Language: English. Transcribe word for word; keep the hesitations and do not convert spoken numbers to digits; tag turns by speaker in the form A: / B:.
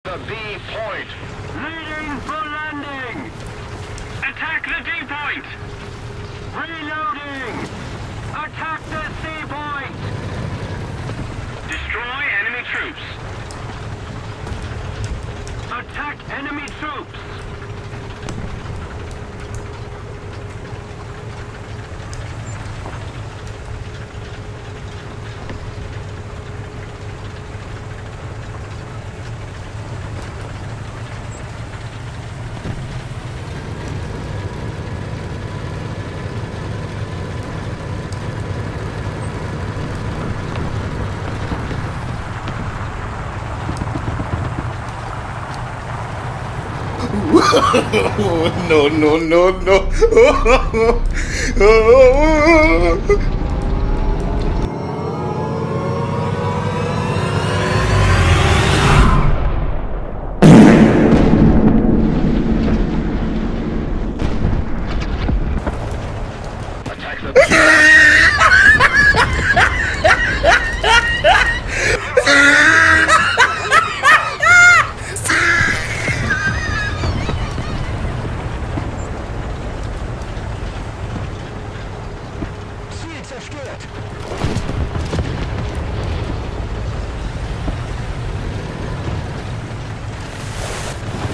A: the B point. Leading for landing. Attack the D point. Reloading. Attack the C point. Destroy enemy troops. Attack enemy troops.
B: No, no, no, no.
A: Attack the
C: Ziel zerstört.